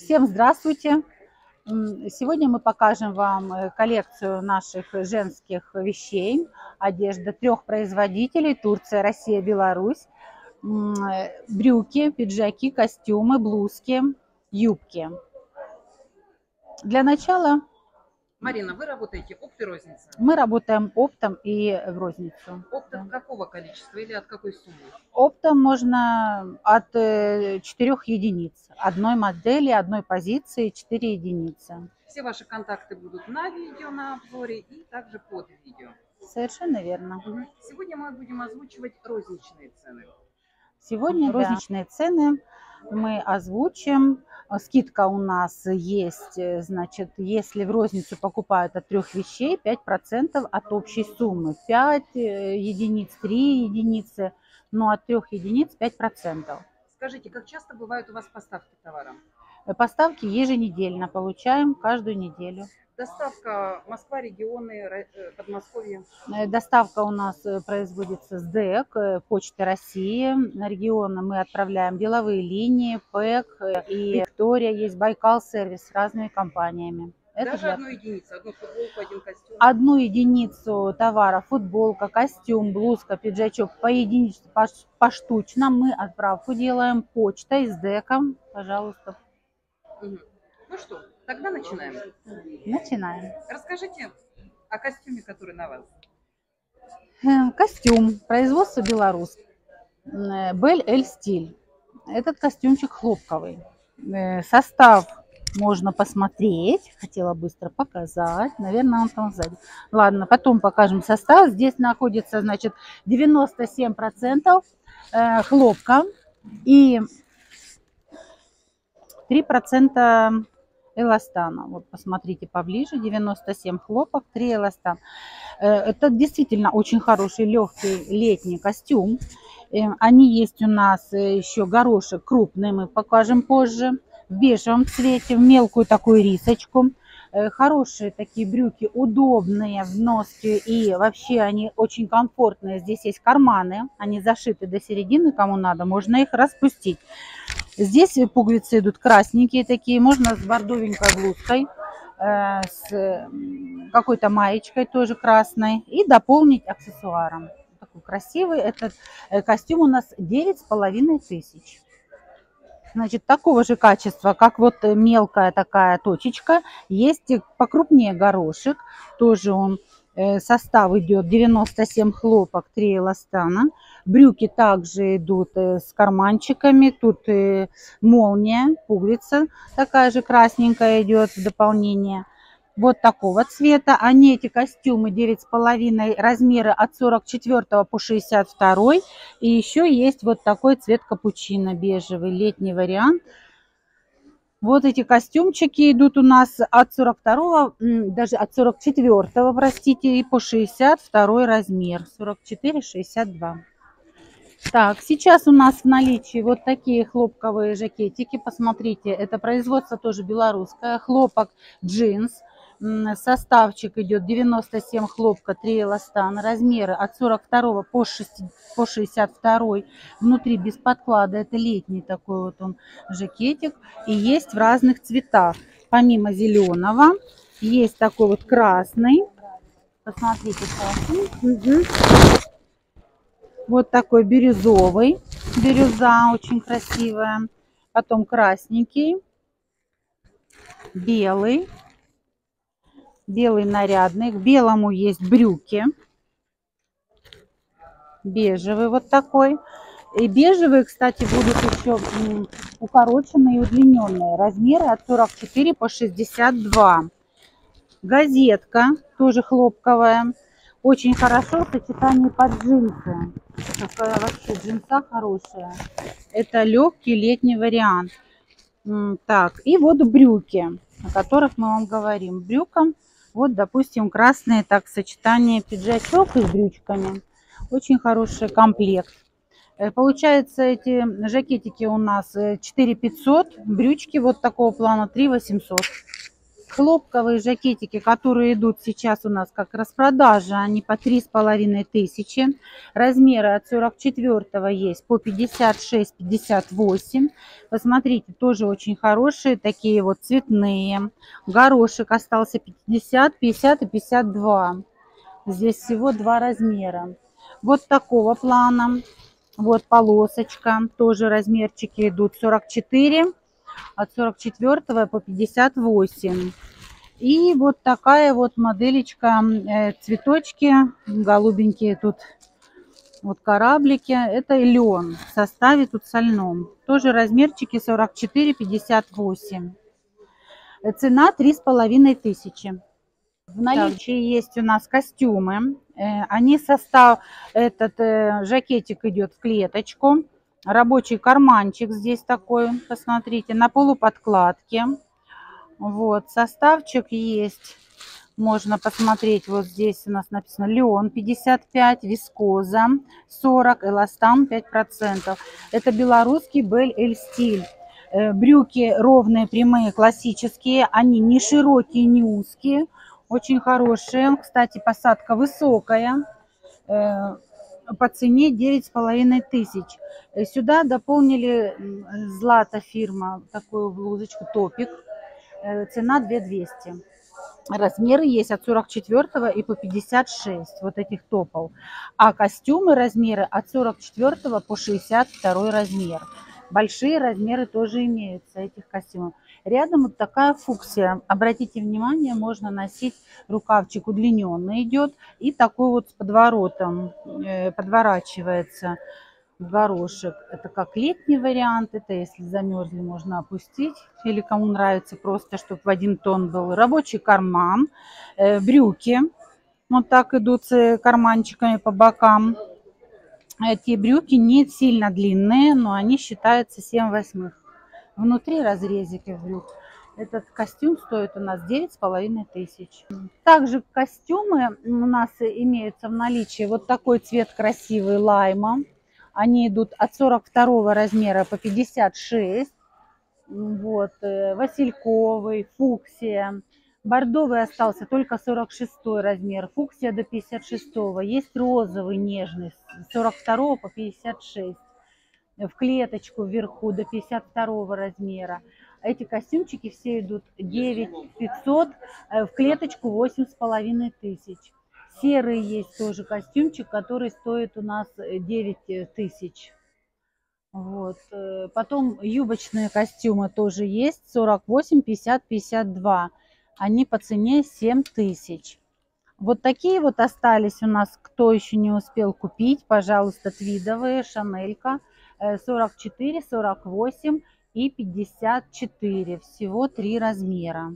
Всем здравствуйте! Сегодня мы покажем вам коллекцию наших женских вещей. Одежда трех производителей: Турция, Россия, Беларусь. Брюки, пиджаки, костюмы, блузки, юбки. Для начала Марина, вы работаете опт и розница? мы работаем оптом и в розницу. Опт от какого количества или от какой суммы? Оптом можно от 4 единиц. Одной модели, одной позиции, 4 единицы. Все ваши контакты будут на видео, на обзоре и также под видео. Совершенно верно. Сегодня мы будем озвучивать розничные цены. Сегодня розничные цены мы озвучим. Скидка у нас есть, значит, если в розницу покупают от 3 вещей, 5% от общей суммы. 5 единиц, 3 единицы, но от 3 единиц 5%. Скажите, как часто бывают у вас поставки товара? Поставки еженедельно, получаем каждую неделю. Доставка Москва, регионы, Подмосковье. Доставка у нас производится с ДЭК, Почты России. На регионы мы отправляем деловые линии, ПЭК и Виктория, есть Байкал сервис с разными компаниями. Это даже одну единицу, одну футболку, один костюм? Одну единицу товара: футболка, костюм, блузка, пиджачок по единице, поштучно мы отправку делаем почтой с ДЭКом. Пожалуйста. Ну что, тогда начинаем. Начинаем. Расскажите о костюме, который на вас. Костюм. Производство Беларусь. Бель Эль Стиль. Этот костюмчик хлопковый. Состав можно посмотреть. Хотела быстро показать. Наверное, он там сзади. Ладно, потом покажем состав. Здесь находится, значит, 97% хлопка и 3% эластана. Вот посмотрите поближе. 97 хлопок, 3 эластан. Это действительно очень хороший легкий летний костюм. Они есть у нас еще горошек крупный, мы покажем позже. В бежевом цвете, в мелкую такую рисочку. Хорошие такие брюки, удобные в носке, и вообще они очень комфортные. Здесь есть карманы, они зашиты до середины, кому надо, можно их распустить. Здесь пуговицы идут красненькие такие, можно с бордовенькой блузкой, с какой-то маечкой тоже красной, и дополнить аксессуаром. Такой красивый. Этот костюм у нас 9500. Значит, такого же качества, как вот мелкая такая точечка, есть покрупнее горошек. Тоже он, состав идет 97 хлопок, 3 эластана. Брюки также идут с карманчиками. Тут молния, пуговица такая же красненькая идет в дополнение. Вот такого цвета. Они, эти костюмы, 9,5, размеры от 44 по 62. И еще есть вот такой цвет капучино, бежевый, летний вариант. Вот эти костюмчики идут у нас от 42, даже от 44, простите, и по 62 размер. 44-62. Так, сейчас у нас в наличии вот такие хлопковые жакетики. Посмотрите, это производство тоже белорусское. Хлопок джинс. Составчик идет 97 хлопка, 3 эластана. Размеры от 42 по 62. Внутри без подклада. Это летний такой вот он жакетик. И есть в разных цветах. Помимо зеленого есть такой вот красный. Посмотрите, красный. Вот такой бирюзовый. Бирюза очень красивая. Потом красненький. Белый. Белый нарядный. К белому есть брюки. Бежевый вот такой. И бежевые, кстати, будут еще укороченные и удлиненные. Размеры от 44 по 62. Газетка. Тоже хлопковая. Очень хорошо в сочетании под джинсы. Такая вообще джинса хорошая. Это легкий летний вариант. Так, и вот брюки, о которых мы вам говорим. Брюкам, вот, допустим, красные, так, сочетание пиджачок с брючками. Очень хороший комплект. Получается, эти жакетики у нас 4500, брючки вот такого плана 3800. Хлопковые жакетики, которые идут сейчас у нас как распродажа, они по 3500. Размеры от 44 есть по 56-58. Посмотрите, тоже очень хорошие, такие вот цветные. Горошек остался 50, 50 и 52. Здесь всего два размера. Вот такого плана. Вот полосочка, тоже размерчики идут 44, от 44 по 58. И вот такая вот моделечка, цветочки голубенькие тут, вот кораблики. Это лен в составе тут сольном. Тоже размерчики 44-58. Цена 3500. В наличии есть у нас костюмы. Они жакетик идет в клеточку. Рабочий карманчик здесь такой, посмотрите, на полуподкладке. Вот, составчик есть. Можно посмотреть, вот здесь у нас написано лен 55, вискоза 40, эластан 5%. Это белорусский Бель Эль стиль. Брюки ровные, прямые, классические. Они не широкие, не узкие. Очень хорошие. Кстати, посадка высокая. По цене 9500. Сюда дополнили Злата фирма, такую блузочку, топик. Цена 2200. Размеры есть от 44 и по 56 вот этих топов. А костюмы размеры от 44 по 62 размер. Большие размеры тоже имеются этих костюмов. Рядом вот такая фуксия. Обратите внимание, можно носить, рукавчик удлиненный идет. И такой вот с подворотом подворачивается горошек. Это как летний вариант. Это если замерзли, можно опустить. Или кому нравится просто, чтобы в один тон был. Рабочий карман. Брюки. Вот так идут с карманчиками по бокам. Эти брюки не сильно длинные, но они считаются 7/8. Внутри разрезики брюк. Этот костюм стоит у нас 9500. Также костюмы у нас имеются в наличии. Вот такой цвет красивый, лайма. Они идут от 42 размера по 56. Вот, васильковый, фуксия. Бордовый остался только 46 размер, фуксия до 56. Есть розовый нежный с 42 по 56. В клеточку вверху до 52 размера. Эти костюмчики все идут 9500, в клеточку 8500. Серый есть тоже костюмчик, который стоит у нас 9000. Вот. Потом юбочные костюмы тоже есть, 48, 50, 52. Они по цене 7000. Вот такие вот остались у нас, кто еще не успел купить, пожалуйста, твидовые, шанелька, 44, 48 и 54. Всего 3 размера.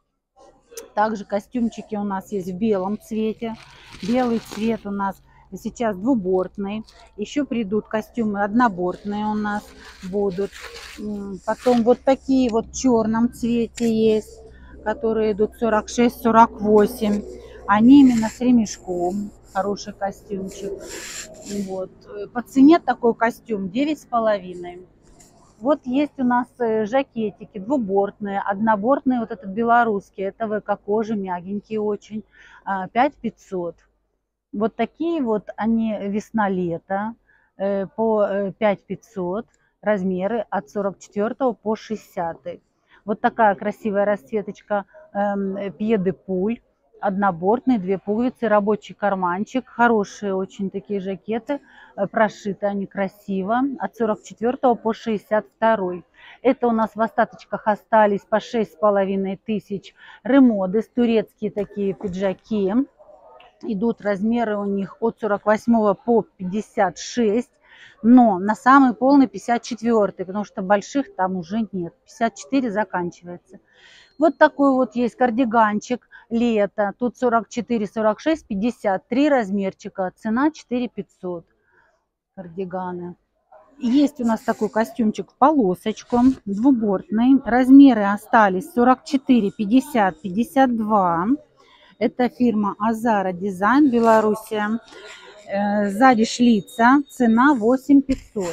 Также костюмчики у нас есть в белом цвете. Белый цвет у нас сейчас двубортный. Еще придут костюмы однобортные у нас будут. Потом вот такие вот в черном цвете есть, которые идут 46-48. Они именно с ремешком. Хороший костюмчик. Вот. По цене такой костюм 9,5. Вот есть у нас жакетики двубортные, однобортные, вот этот белорусский, это ВК-кожа, мягенький очень, 5500. Вот такие вот они весна-лето по 5500, размеры от 44 по 60. Вот такая красивая расцветочка пье-де-пуль. Однобортный, 2 пуговицы, рабочий карманчик. Хорошие очень такие жакеты. Прошиты они красиво. От 44 по 62. Это у нас в остаточках остались по 6500. Ремодес, турецкие такие пиджаки. Идут размеры у них от 48 по 56. Но на самый полный 54, потому что больших там уже нет. 54 заканчивается. Вот такой вот есть кардиганчик лето. Тут 44, 46, 53 размерчика. Цена 4500. Кардиганы. Есть у нас такой костюмчик в полосочку. Двубортный. Размеры остались 44, 50, 52. Это фирма Азара Дизайн, Белоруссия. Сзади шлица. Цена 8500.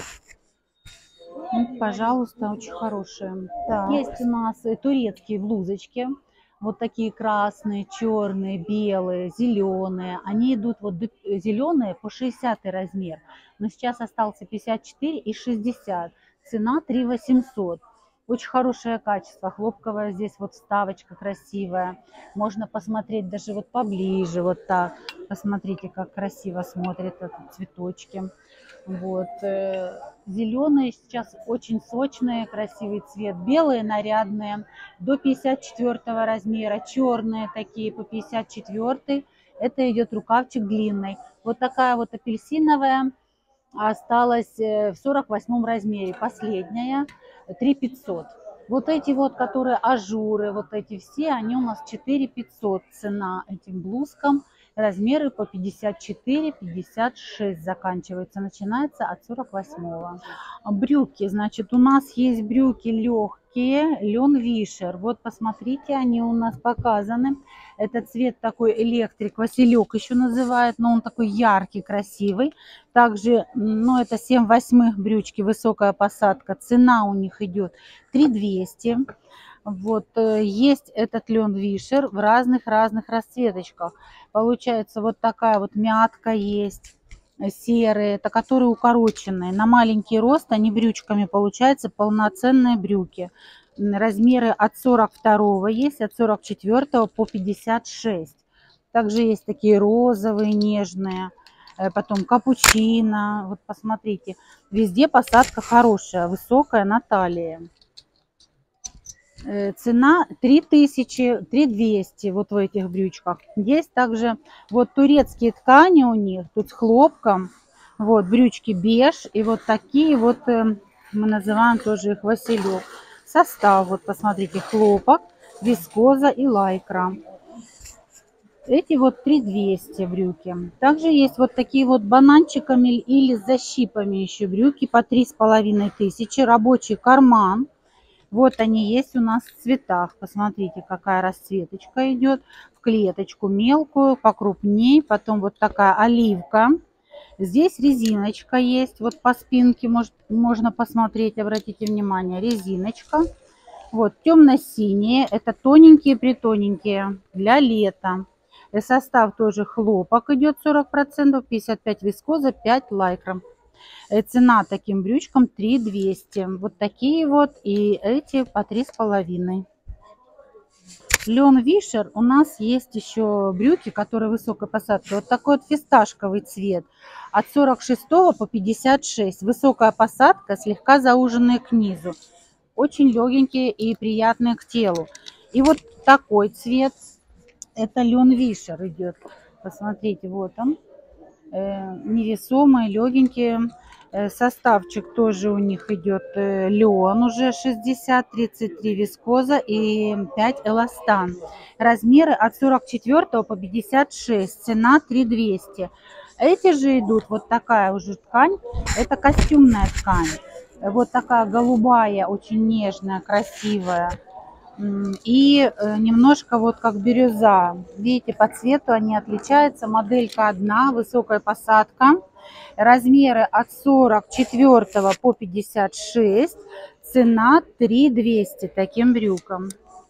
Вот, пожалуйста, очень хорошие. Так. Есть у нас турецкие блузочки. Вот такие красные, черные, белые, зеленые. Они идут вот зеленые по 60 размер. Но сейчас остался 54 и 60. Цена 3 800. Очень хорошее качество. Хлопковая здесь вот вставочка красивая. Можно посмотреть даже вот поближе. Вот так. Посмотрите, как красиво смотрят цветочки. Вот. Зеленые сейчас очень сочные, красивый цвет. Белые нарядные до 54 размера. Черные такие по 54. Это идет рукавчик длинный. Вот такая вот апельсиновая осталась в 48 размере. Последняя 3 500. Вот эти вот, которые ажуры, вот эти все, они у нас 4 500 цена этим блузкам. Размеры по 54-56 заканчиваются, начинается от 48-го. Брюки, значит, у нас есть брюки легкие, Лен Вишер. Вот посмотрите, они у нас показаны. Это цвет такой электрик, Василек еще называют, но он такой яркий, красивый. Также, ну, это 7/8 брючки, высокая посадка. Цена у них идет 3 200. Вот, есть этот Лен Вишер в разных расцветочках. Получается, вот такая вот мятка есть, серые, это которые укороченные. На маленький рост они брючками, получается, полноценные брюки. Размеры от 42 есть, от 44 по 56. Также есть такие розовые, нежные. Потом капучино. Вот посмотрите, везде посадка хорошая, высокая на талии. Цена 3000, 3200 вот в этих брючках. Есть также вот турецкие ткани у них, тут с хлопком. Вот брючки беж и вот такие вот, мы называем тоже их Василек. Состав, вот посмотрите, хлопок, вискоза и лайкра. Эти вот 3200 брюки. Также есть вот такие вот бананчиками или с защипами еще брюки по 3500. Рабочий карман. Вот они есть у нас в цветах. Посмотрите, какая расцветочка идет. В клеточку мелкую, покрупней. Потом вот такая оливка. Здесь резиночка есть. Вот по спинке можно посмотреть, обратите внимание. Резиночка. Вот темно-синие. Это тоненькие-притоненькие для лета. Состав тоже хлопок идет 40%, 55 вискоза, 5 лайкра. Цена таким брючкам 3 200. Вот такие вот и эти по 3,5. Лен Вишер у нас есть еще брюки, которые высокой посадки. Вот такой вот фисташковый цвет. От 46 по 56. Высокая посадка, слегка зауженные к низу. Очень легенькие и приятные к телу. И вот такой цвет. Это Лен Вишер идет. Посмотрите, вот он. Невесомые, легенькие. Составчик тоже у них идет лен уже 60, 33 вискоза и 5 эластан. Размеры от 44 по 56. Цена 3 200. Эти же идут, вот такая уже ткань. Это костюмная ткань. Вот такая голубая, очень нежная, красивая. И немножко вот как бирюза. Видите, по цвету они отличаются. Моделька одна, высокая посадка. Размеры от 44 по 56. Цена 3 200 таким брюкам.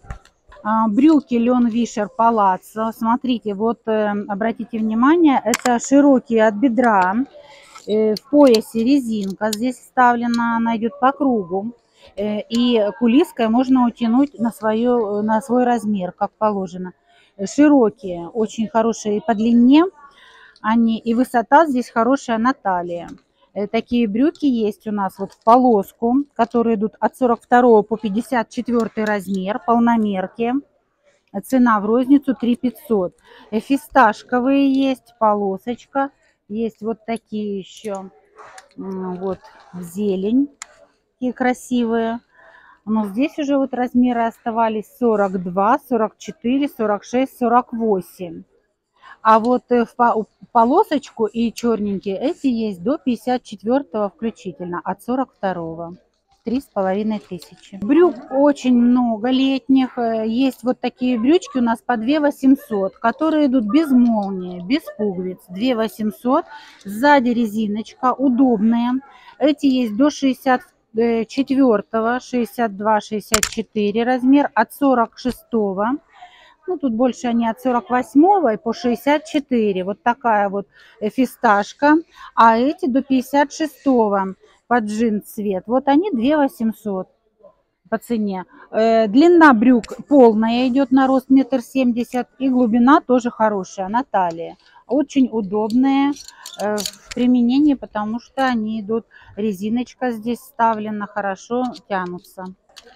Брюки Лен Вишер Палаццо. Смотрите, вот обратите внимание, это широкие от бедра. В поясе резинка здесь вставлена, она идет по кругу. И кулиской можно утянуть на свой размер, как положено. Широкие, очень хорошие по длине. Они, и высота здесь хорошая на талии. Такие брюки есть у нас вот в полоску, которые идут от 42 по 54 размер, полномерки. Цена в розницу 3 500. Фисташковые есть, полосочка. Есть вот такие еще, вот в зелень, такие красивые. Но здесь уже вот размеры оставались 42, 44, 46, 48. А вот в полосочку и черненькие эти есть до 54 включительно, от 42. 3500. Брюк очень много летних. Есть вот такие брючки у нас по 2 800, которые идут без молнии, без пуговиц. 2 800. Сзади резиночка, удобные. Эти есть до 64, 62, 64 размер, от 46. Ну, тут больше они от 48 по 64. Вот такая вот фисташка. А эти до 56 под джин цвет. Вот они 2 800 по цене. Длина брюк полная идет на рост 1,70 м. И глубина тоже хорошая на талии. Очень удобные в применении, потому что они идут, резиночка здесь вставлена, хорошо тянутся.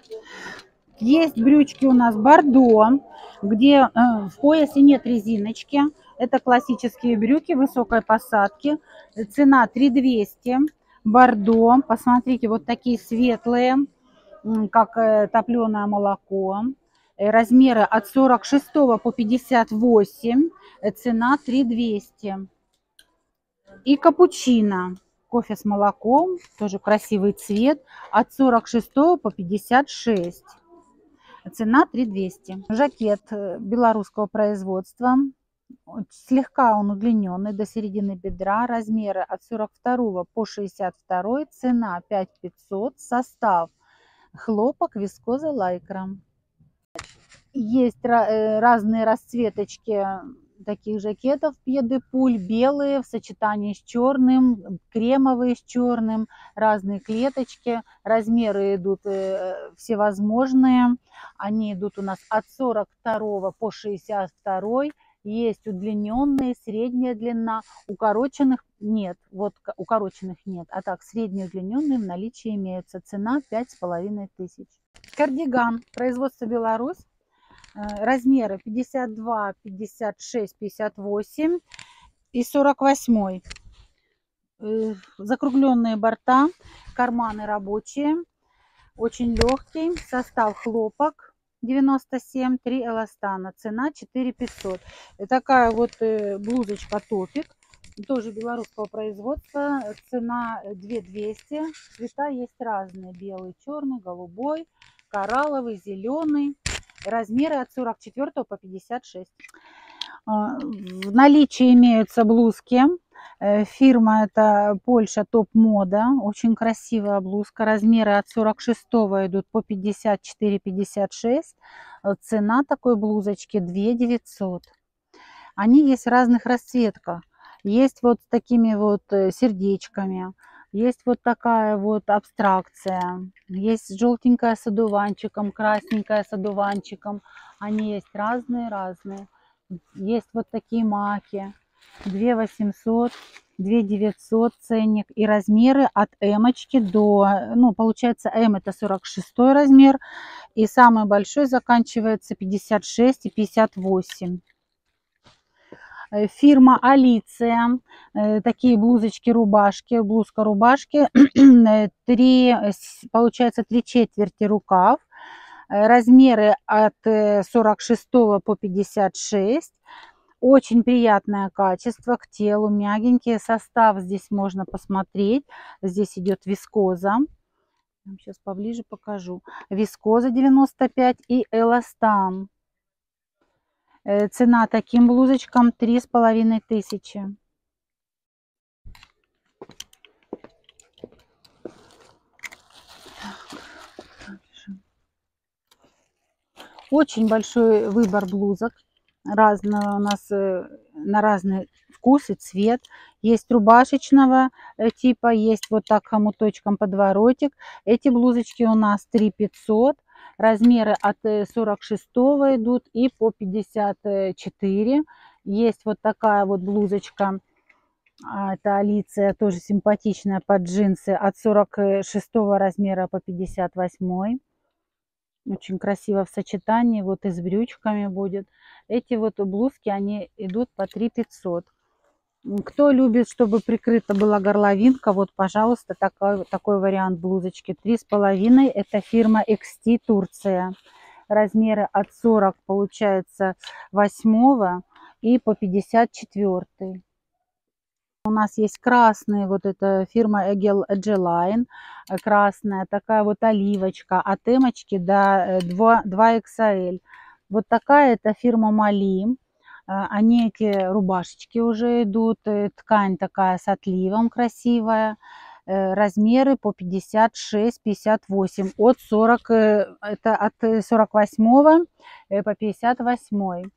Есть брючки у нас бордо, где в поясе нет резиночки. Это классические брюки высокой посадки. Цена 3200. Бордо. Посмотрите, вот такие светлые, как топленое молоко. Размеры от 46 по 58. Цена 3200. И капучино. Кофе с молоком. Тоже красивый цвет. От 46 по 56. Цена 3200. Жакет белорусского производства. Слегка он удлиненный до середины бедра. Размеры от 42 по 62. Цена 5500. Состав: хлопок, вискоза, лайкра. Есть разные расцветочки таких жакетов пье-де-пуль. Белые в сочетании с черным, кремовые с черным, разные клеточки. Размеры идут всевозможные. Они идут у нас от 42 по 62. Есть удлиненные, средняя длина, укороченных нет. Вот укороченных нет, а так средние удлиненные в наличии имеются. Цена 5500. Кардиган, производство Беларусь. Размеры 52, 56, 58 и 48. Закругленные борта, карманы рабочие, очень легкий. Состав: хлопок 97, 3 эластана. Цена 4500. Такая вот блузочка топик, тоже белорусского производства. Цена 2200. Цвета есть разные: белый, черный, голубой, коралловый, зеленый. Размеры от 44 по 56. В наличии имеются блузки. Фирма это Польша Топ Мода. Очень красивая блузка. Размеры от 46 идут по 54-56. Цена такой блузочки 2900. Они есть в разных расцветках. Есть вот с такими вот сердечками. Есть вот такая вот абстракция. Есть желтенькая с одуванчиком, красненькая с одуванчиком. Они есть разные-разные. Есть вот такие маки. 2800, 2900 ценник. И размеры от эмочки до, ну, получается, М это 46 размер. И самый большой заканчивается 56 и 58. Фирма Алиция. Такие блузочки, рубашки. Блузка, рубашки. Получается 3/4 рукав. Размеры от 46 по 56. Очень приятное качество к телу, мягенький. Состав здесь можно посмотреть. Здесь идет вискоза. Сейчас поближе покажу. Вискоза 95 и эластан. Цена таким блузочкам 3500. Очень большой выбор блузок. Разные у нас на разный вкус и цвет. Есть рубашечного типа, есть вот так хомуточком подворотик. Эти блузочки у нас 3500. Размеры от 46 идут и по 54. Есть вот такая вот блузочка. Это Алиция, тоже симпатичная, под джинсы, от 46 размера по 58. Очень красиво в сочетании, вот и с брючками будет. Эти вот блузки, они идут по 3500. Кто любит, чтобы прикрыта была горловинка, вот, пожалуйста, такой вариант блузочки. 3,5. Это фирма XT, Турция. Размеры от 40, получается, 8 и по 54. У нас есть красные, вот эта фирма Egeline, красная, такая вот оливочка, от эмочки до 2XL. Вот такая это фирма Мали. Они, эти рубашечки уже идут, ткань такая с отливом красивая. Размеры по 56-58, от 40, это от 48 по 58.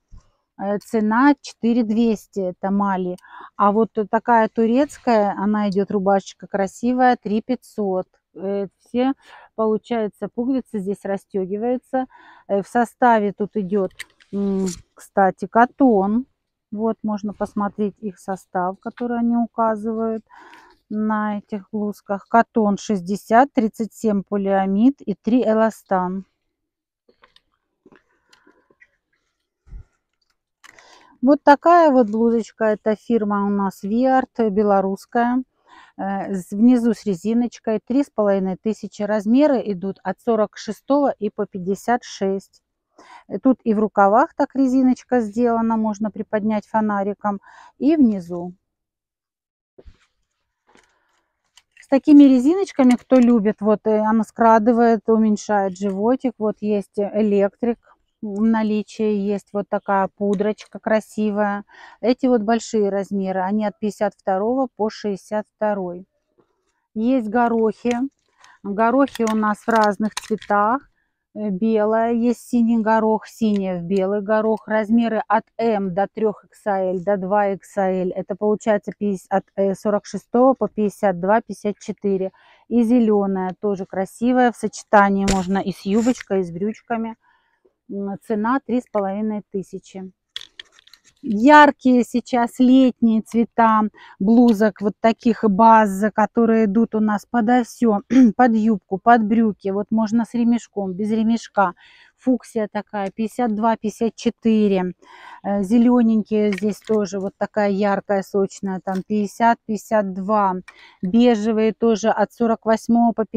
Цена 4200, это Мали. А вот такая турецкая, она идет рубашечка красивая, 3500. Все, получается, пуговицы здесь расстегиваются. В составе тут идет, кстати, катон. Вот можно посмотреть их состав, который они указывают на этих блузках. Катон 60, 37 полиамид и 3 эластан. Вот такая вот блузочка. Это фирма у нас Виарт, белорусская. Внизу с резиночкой, 3500. Размеры идут от 46 и по 56. Тут и в рукавах так резиночка сделана, можно приподнять фонариком, и внизу. С такими резиночками, кто любит, вот она скрадывает, уменьшает животик. Вот есть электрик в наличии, есть вот такая пудрочка красивая. Эти вот большие размеры, они от 52 по 62. Есть горохи. Горохи у нас в разных цветах. Белая, есть синий горох, синий в белый горох. Размеры от М до 3XL, до 2XL. Это получается от 46 по 52, 54. И зеленая, тоже красивая. В сочетании можно и с юбочкой, и с брючками. Цена 3500. Яркие сейчас летние цвета блузок, вот таких баз, которые идут у нас подо все, под юбку, под брюки. Вот можно с ремешком, без ремешка. Фуксия такая, 52-54. Зелененькие здесь тоже вот такая яркая, сочная, там 50-52. Бежевые тоже от 48 по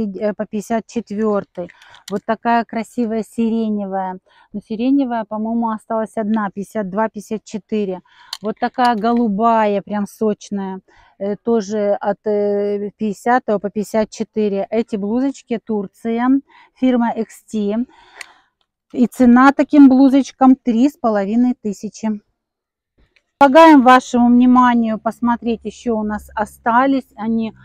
54. Вот такая красивая сиреневая. Но сиреневая, по-моему, осталась одна, 52-54. Вот такая голубая, прям сочная, тоже от 50 по 54. Эти блузочки Турция, фирма XT. И цена таким блузочкам 3500. Предлагаем вашему вниманию посмотреть, еще у нас остались они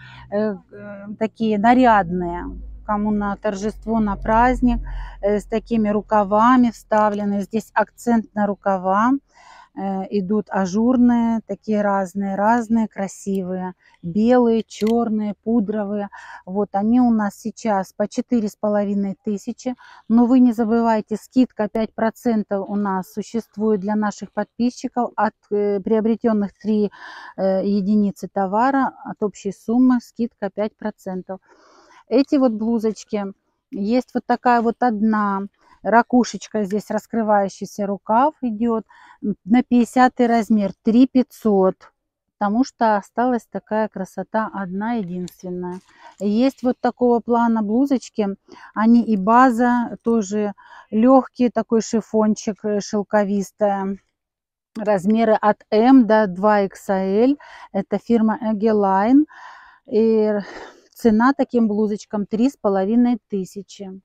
такие нарядные, кому на торжество, на праздник, с такими рукавами вставлены. Здесь акцент на рукава. Идут ажурные, такие разные, красивые. Белые, черные, пудровые. Вот они у нас сейчас по 4500. Но вы не забывайте, скидка 5% у нас существует для наших подписчиков от приобретенных 3 единицы товара. От общей суммы скидка 5%. Эти вот блузочки, есть вот такая вот одна. Ракушечка, здесь раскрывающийся рукав идет на 50 размер, 3500, потому что осталась такая красота одна единственная. Есть вот такого плана блузочки, они и база, тоже легкий такой шифончик, шелковистая. Размеры от М до 2XL, это фирма Egeline, и цена таким блузочкам 3500.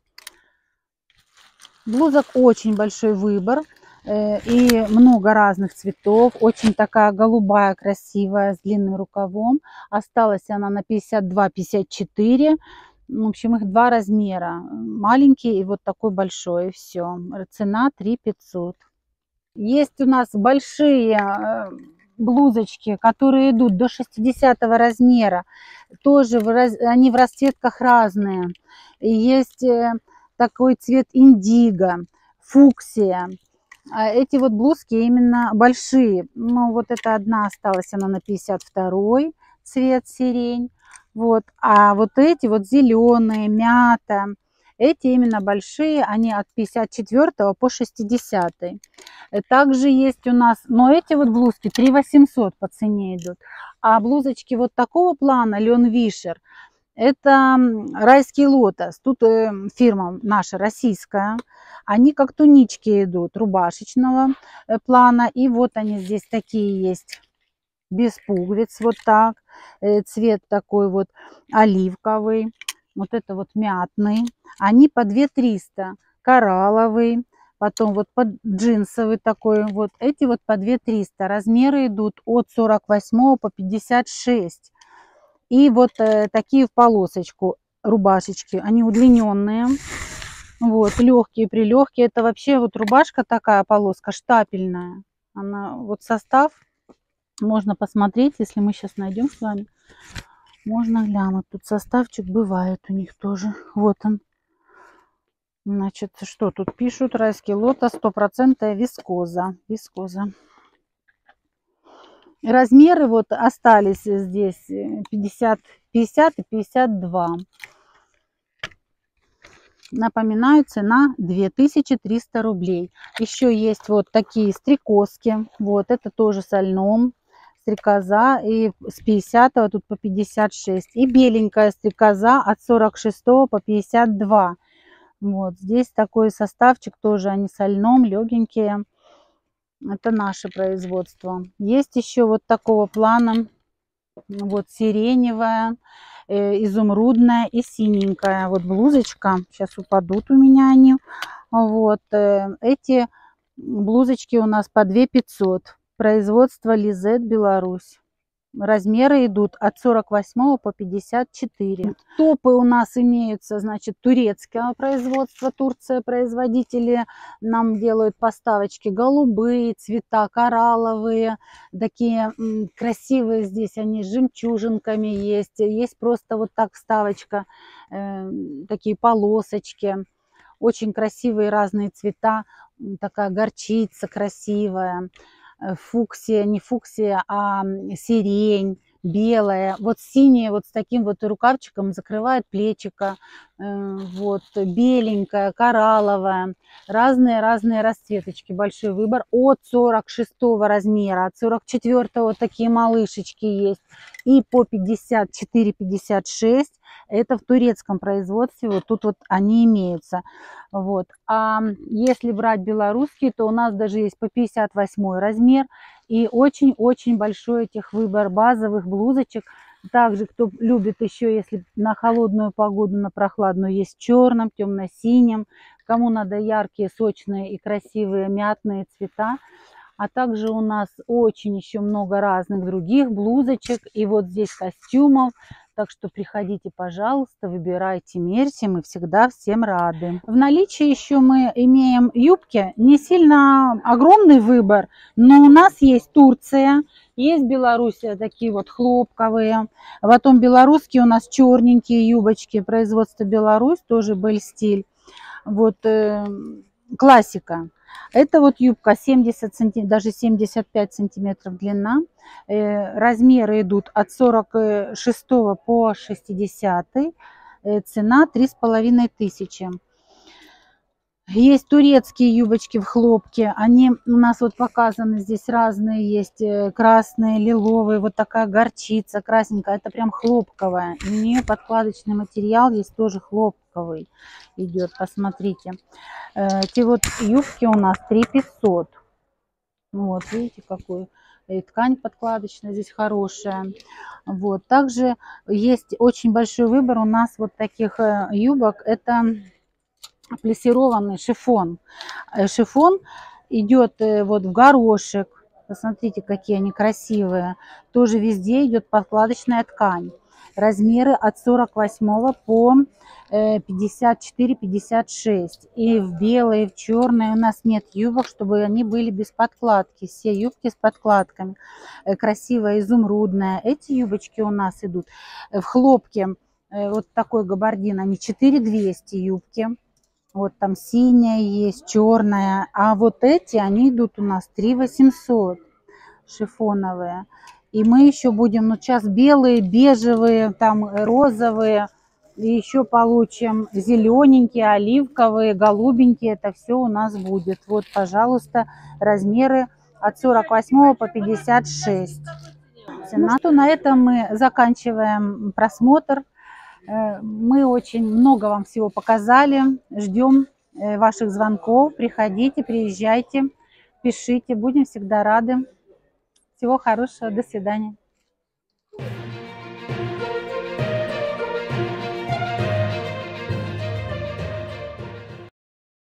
Блузок очень большой выбор и много разных цветов. Очень такая голубая, красивая, с длинным рукавом. Осталась она на 52-54. В общем, их 2 размера. Маленький и вот такой большой. Все. Цена 3500. Есть у нас большие блузочки, которые идут до 60 размера. Тоже они в расцветках разные. Есть такой цвет индиго, фуксия. Эти вот блузки именно большие. Ну, вот эта одна осталась, она на 52 цвет сирень. Вот. А вот эти вот зеленые, мята, эти именно большие, они от 54 по 60. Также есть у нас, но эти вот блузки 3800 по цене идут. А блузочки вот такого плана, Леон Вишер, это райский лотос. Тут фирма наша российская. Они как тунички идут, рубашечного плана. И вот они здесь такие есть, без пуговиц, вот так. Цвет такой вот оливковый. Вот это вот мятный. Они по 2300. Коралловый. Потом вот под джинсовый такой. Вот эти вот по 2300. Размеры идут от 48 по 56. И вот такие в полосочку рубашечки, они удлиненные, вот, легкие, прилегкие. Это вообще вот рубашка такая, полоска штапельная. Она, вот состав можно посмотреть, если мы сейчас найдем с вами. Можно глянуть. Тут составчик бывает у них тоже. Вот он. Значит, что тут пишут? Райский лотос, 100% вискоза. Вискоза. Размеры вот остались здесь 50, 50 и 52. Напоминаю, цена 2300 рублей. Еще есть вот такие стрекозки. Вот это тоже со льном. Стрекоза и с 50 тут по 56. И беленькая стрекоза от 46 по 52. Вот здесь такой составчик тоже, они со льном, легенькие. Это наше производство. Есть еще вот такого плана. Вот сиреневая, изумрудная и синенькая. Вот блузочка. Сейчас упадут у меня они. Вот эти блузочки у нас по 2500. Производство Лизет, Беларусь. Размеры идут от 48 по 54. Топы у нас имеются, значит, турецкого производства. Турция, производители нам делают поставочки. Голубые цвета, коралловые. Такие красивые здесь они с жемчужинками есть. Есть просто вот так вставочка. Такие полосочки. Очень красивые разные цвета. Такая горчица красивая. Фуксия, не фуксия, а сирень, белая. Вот синяя вот с таким вот рукавчиком закрывает плечико. Вот беленькая, коралловая. Разные расцветочки. Большой выбор. От 46 размера, от 44 такие малышечки есть. И по 54-56. Это в турецком производстве. Вот тут вот они имеются. Вот. А если брать белорусские, то у нас даже есть по 58 размер. И очень-очень большой этих выбор базовых блузочек. Также, кто любит еще, если на холодную погоду, на прохладную, есть в черном, темно-синем. Кому надо яркие, сочные и красивые мятные цвета. А также у нас очень еще много разных других блузочек. И вот здесь костюмов. Так что приходите, пожалуйста, выбирайте, мерьте, мы всегда всем рады. В наличии еще мы имеем юбки, не сильно огромный выбор, но у нас есть Турция, есть Белоруссия, такие вот хлопковые. Потом белорусские у нас черненькие юбочки, производство Беларусь, тоже Бель-стиль. Вот классика. Это вот юбка 70 сантиметров, даже 75 сантиметров длина. Размеры идут от 46 по 60. Цена 3500. Есть турецкие юбочки в хлопке. Они у нас вот показаны здесь разные. Есть красные, лиловые. Вот такая горчица красненькая. Это прям хлопковая. У нее подкладочный материал есть тоже хлопковый. Идет, посмотрите. Эти вот юбки у нас 3500. Вот, видите, какой. И ткань подкладочная здесь хорошая. Вот. Также есть очень большой выбор у нас вот таких юбок. Это плессированный шифон. Шифон идет вот в горошек. Посмотрите, какие они красивые. Тоже везде идет подкладочная ткань. Размеры от 48 по 54-56. И в белой, и в черной у нас нет юбок, чтобы они были без подкладки. Все юбки с подкладками. Красивая, изумрудная. Эти юбочки у нас идут в хлопке. Вот такой габардин. Они 4200 юбки. Вот там синяя есть, черная. А вот эти, они идут у нас 3800 шифоновые. И мы еще будем, ну сейчас белые, бежевые, там розовые. И еще получим зелененькие, оливковые, голубенькие. Это все у нас будет. Вот, пожалуйста, размеры от 48 по 56. Цена. На этом мы заканчиваем просмотр. Мы очень много вам всего показали. Ждем ваших звонков. Приходите, приезжайте, пишите. Будем всегда рады. Всего хорошего. До свидания.